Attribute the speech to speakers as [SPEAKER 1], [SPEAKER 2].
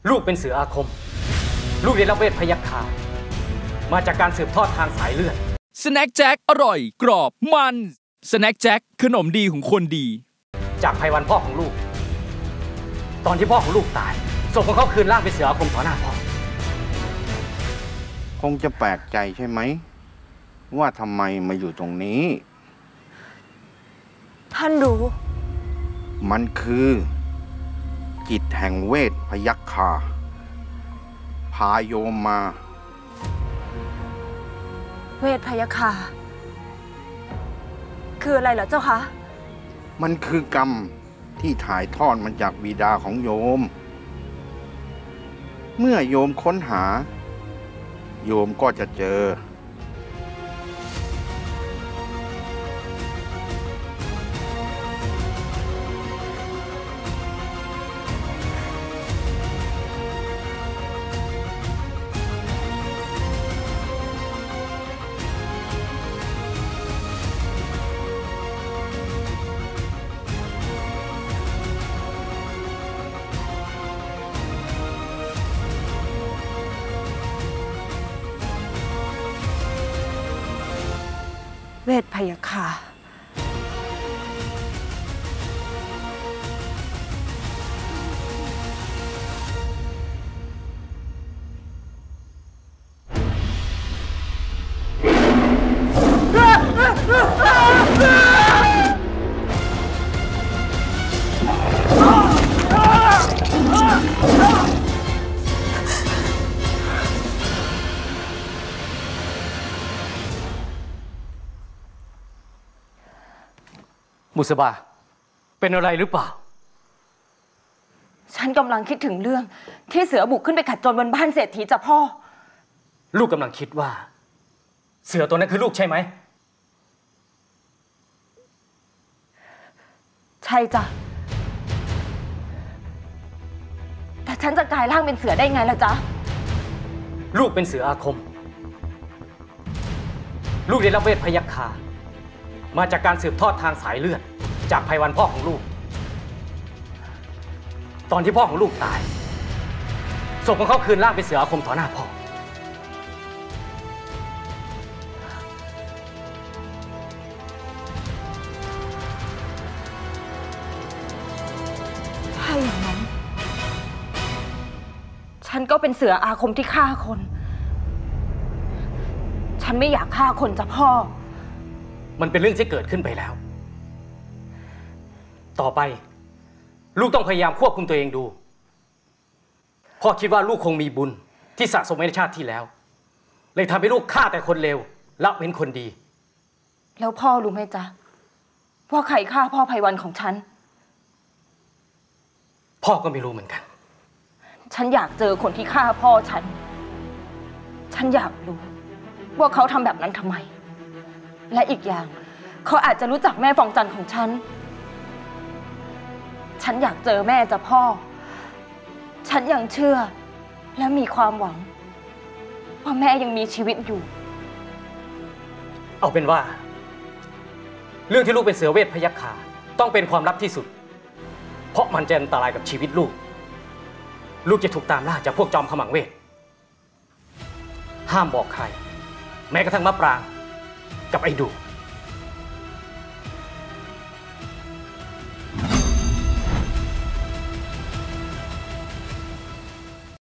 [SPEAKER 1] ลูกเป็นเสืออาคมลูกได้รับเวทพยัคฆามาจากการสืบทอดทางสายเลือด
[SPEAKER 2] สแน็คแจ็คอร่อยกรอบมันสแน็คแจ็คขนมดีของคนดี
[SPEAKER 1] จากไพวันพ่อของลูกตอนที่พ่อของลูกตายศพของเขาคืนร่างเป็นเสืออาคมต่อหน้าพ่อ
[SPEAKER 3] คงจะแปลกใจใช่ไหมว่าทำไมมาอยู่ตรงนี้
[SPEAKER 4] ท่านรู้
[SPEAKER 3] มันคือจิตแห่งเวทพยัคฆาพาโยมมา
[SPEAKER 4] เวทพยัคฆาคืออะไรเหรอเจ้าคะ
[SPEAKER 3] มันคือกรรมที่ถ่ายทอดมาจากบิดาของโยมเมื่อโยมค้นหาโยมก็จะเจอ
[SPEAKER 4] เวทพยัคฆา
[SPEAKER 1] บุษบาเป็นอะไรหรือเปล่า
[SPEAKER 4] ฉันกำลังคิดถึงเรื่องที่เสือบุกขึ้นไปขัดโจรบนบ้านเศรษฐีจ้ะพ่อ
[SPEAKER 1] ลูกกำลังคิดว่าเสือตัวนั้นคือลูกใช่ไหม
[SPEAKER 4] ใช่จ้ะแต่ฉันจะกลายร่างเป็นเสือได้ไงล่ะจ๊ะ
[SPEAKER 1] ลูกเป็นเสืออาคมลูกได้รับเวทพยัคฆามาจากการสืบทอดทางสายเลือดจากไพวันพ่อของลูกตอนที่พ่อของลูกตายศพของเขาคืนร่างเป็นเสืออาคมต่อหน้าพ่อ
[SPEAKER 4] ถ้าอย่างนั้นฉันก็เป็นเสืออาคมที่ฆ่าคนฉันไม่อยากฆ่าคนจ้ะพ่อ
[SPEAKER 1] มันเป็นเรื่องที่เกิดขึ้นไปแล้วต่อไปลูกต้องพยายามควบคุมตัวเองดูพ่อคิดว่าลูกคงมีบุญที่สะสมไว้ในชาติที่แล้วเลยทำให้ลูกฆ่าแต่คนเลวละเว้นคนดี
[SPEAKER 4] แล้วพ่อรู้ไหมจ๊ะว่าใครฆ่าพ่อไพวันของฉัน
[SPEAKER 1] พ่อก็ไม่รู้เหมือนกัน
[SPEAKER 4] ฉันอยากเจอคนที่ฆ่าพ่อฉันอยากรู้ว่าเขาทำแบบนั้นทำไมและอีกอย่างเขาอาจจะรู้จักแม่ฟองจันทร์ของฉันอยากเจอแม่จ้ะพ่อฉันยังเชื่อและมีความหวังว่าแม่ยังมีชีวิตอยู่
[SPEAKER 1] เอาเป็นว่าเรื่องที่ลูกเป็นเสือเวทพยัคฆาต้องเป็นความลับที่สุดเพราะมันจะอันตรายกับชีวิตลูกจะถูกตามล่าจากพวกจอมขมังเวทห้ามบอกใครแม้กระทั่งมะปรางกับไอ้ดู